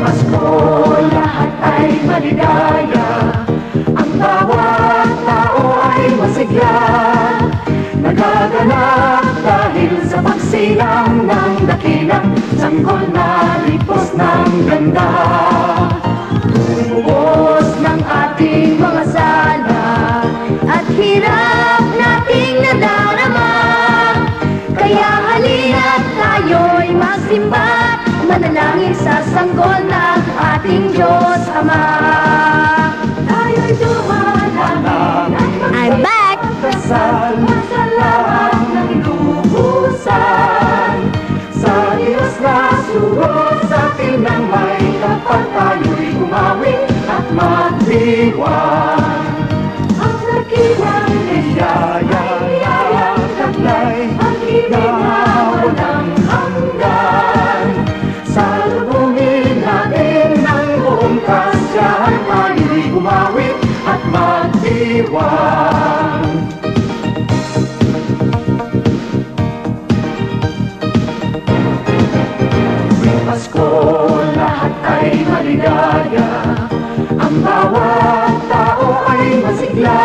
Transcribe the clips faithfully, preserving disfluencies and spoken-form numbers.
Pasko, lahat ay maligaya. Ang bawat tao ay masigla. Nagaganap dahil sa pagsilang ng dakilang sanggol na lipos ng ganda. Bumuhos ng ating mga sala at hirap nating nadarama. Kaya halina't tayo'y magsimba, manalangin sa sanggol ng ating Diyos Ama. Tayo'y dumalangin I'm back! Kasal, masalamat ng lubusan. Sa Diyos na sugot sa atin ng may kapal, tayo'y umawi at magdiwang. Ang dakilang biyaya na taglay, na walang hanggan. Salubungin natin ng buong kasyahan, tayo'y umawi at magdiwang. Pasko, lahat ay maligaya. Ang bawat tao ay masigla.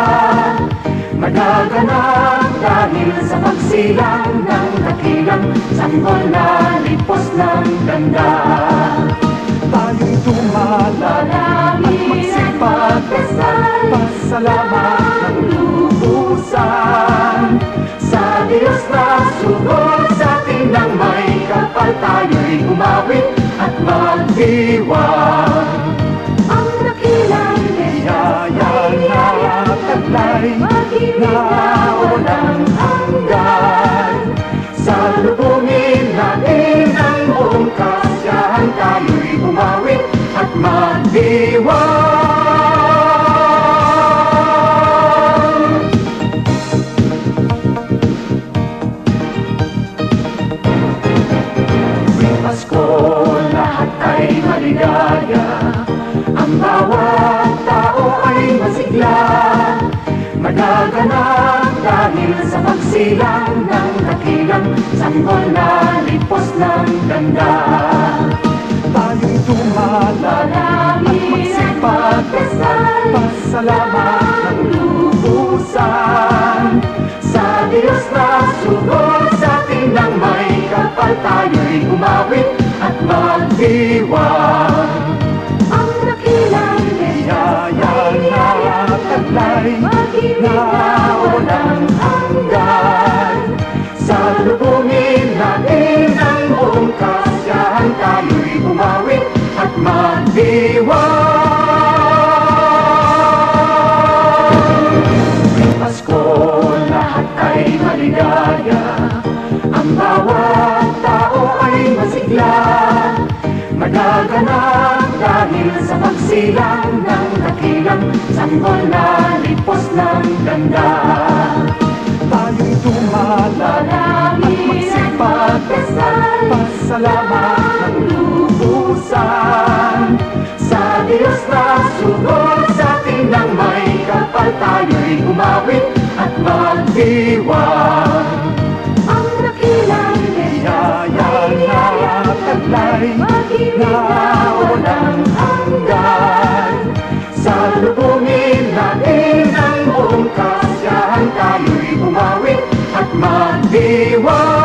Magaganap dahil sa pagsilang ng dakilang sanggol na lipos ng ganda. Tayo'y tumalangin at magsipag, pasalamat ng lubusan. Sa Diyos na sugod sa atin ng may kapal, tayo'y umawit at magdiwang. Ang dakilang biyaya na taglay, na walang hanggan. Salubungin natin ang buong kasyahan, tayo'y umawit at magdiwang. Pasko, lahat ay maligaya. Ang bawat tao ay masigla. Magaganap dahil sa pagsilang ng dakilang sanggol na lipos ng ganda. Tayo'y tumalangin at magsipag, pasalamat ng lubusan. Sa Diyos na sugod sa atin ng may kapal, tayo'y umawit at magdiwang. Ang dakilang biyaya na taglay, na walang hanggan. Salubungin natin ang buong kasyahan, tayo'y umawit at magdiwang. Pasko, lahat ay maligaya. Ang bawat tao ay masigla. Magaganap dahil sa pagsilang ng dakilang sanggol na lipos ng ganda. Tayo'y tumalangin at magsipag, pasalamat ng lubusan. Sa Diyos na sugod sa atin ng may kapal, tayo'y umawit at magdiwang. Ang dakilang biyaya na taglay, na walang hanggan. Salubungin natin ang buong kasyahan, tayo'y umawit at magdiwang.